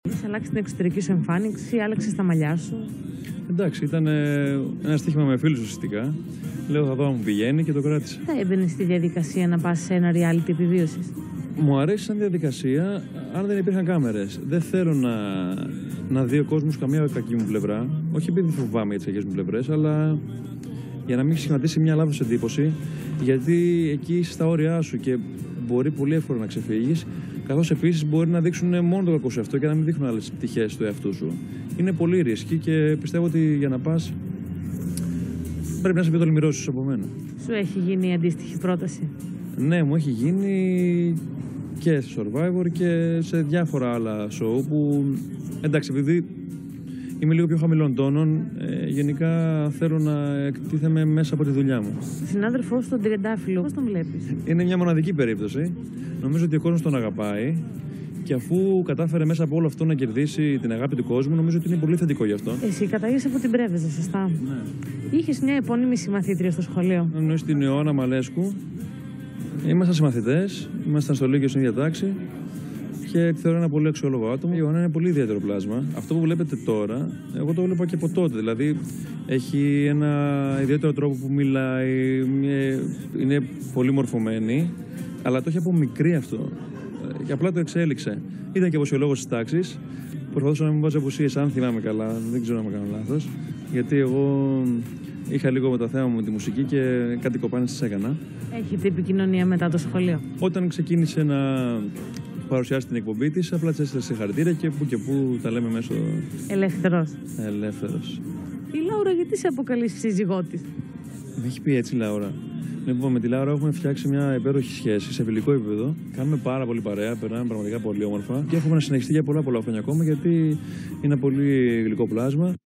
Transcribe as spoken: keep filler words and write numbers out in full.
Έχει αλλάξει την εξωτερική σου εμφάνιση, άλλαξε τα μαλλιά σου. Εντάξει, ήταν ένα στοίχημα με φίλους ουσιαστικά. Λέω θα δω αν μου πηγαίνει και το κράτησα. Θα έμπαινε στη διαδικασία να πας σε ένα reality επιβίωσης? Μου αρέσει σαν διαδικασία αν δεν υπήρχαν κάμερες. Δεν θέλω να, να δει ο κόσμος καμία κακή μου πλευρά. Όχι επειδή φοβάμαι για τις κακές μου πλευρές, αλλά για να μην σχηματίσει μια λάθος εντύπωση. Γιατί εκεί είσαι στα όρια σου και μπορεί πολύ εύκολα να ξεφύγεις. Καθώς επίσης μπορεί να δείξουν μόνο το κακό σε αυτό και να μην δείχνουν άλλες πτυχές του εαυτού σου. Είναι πολύ ρίσκι και πιστεύω ότι για να πας πρέπει να είσαι πιο τολμηρός από μένα. Σου έχει γίνει η αντίστοιχη πρόταση? Ναι, μου έχει γίνει και σε Survivor και σε διάφορα άλλα show που, εντάξει, επειδή είμαι λίγο πιο χαμηλών τόνων, ε, γενικά θέλω να εκτίθεμαι μέσα από τη δουλειά μου. Συνάδελφός στον Τριαντάφυλλο, πώς τον βλέπεις? Είναι μια μοναδική περίπτωση. Νομίζω ότι ο κόσμος τον αγαπάει και αφού κατάφερε μέσα από όλο αυτό να κερδίσει την αγάπη του κόσμου, νομίζω ότι είναι πολύ θετικό γι' αυτό. Εσύ κατάγεσαι από την Πρέβεζα, σωστά? Ναι. Είχες μια επώνυμη συμμαθήτρια στο σχολείο? Εννοείς την Ιωάννα Μαλέσκου. Ήμασταν συμμαθητές, ήμασταν στο Λύκειο στην ίδια τάξη και θεωρώ ένα πολύ αξιόλογο άτομο. Η Ιωάννα είναι πολύ ιδιαίτερο πλάσμα. Αυτό που βλέπετε τώρα, εγώ το βλέπα και από τότε. Δηλαδή, έχει ένα ιδιαίτερο τρόπο που μιλάει, είναι πολύ μορφωμένη, αλλά το έχει από μικρή αυτό. Και απλά το εξέλιξε. Ήταν και αποσιολόγος της τάξης. Προσπαθούσα να μην βάζω απουσίες, αν θυμάμαι καλά, δεν ξέρω να με κάνω λάθος. Γιατί εγώ είχα λίγο με το θέμα μου με τη μουσική και κάτι κοπάνες τις έκανα. Έχετε επικοινωνία μετά το σχολείο? Όταν ξεκίνησε να παρουσιάσει την εκπομπή της, απλά της έστειλα συγχαρητήρια και που και που τα λέμε μέσω. Ελεύθερος. Ελεύθερος. Η Λάουρα γιατί σε αποκαλεί σύζυγό της? Με έχει πει έτσι η Λάουρα. Λοιπόν, με τη Λάουρα έχουμε φτιάξει μια υπέροχη σχέση σε φιλικό επίπεδο. Κάνουμε πάρα πολύ παρέα, περνάμε πραγματικά πολύ όμορφα και έχουμε να συνεχιστεί για πολλά πολλά χρόνια ακόμα γιατί είναι ένα πολύ γλυκό πλάσμα.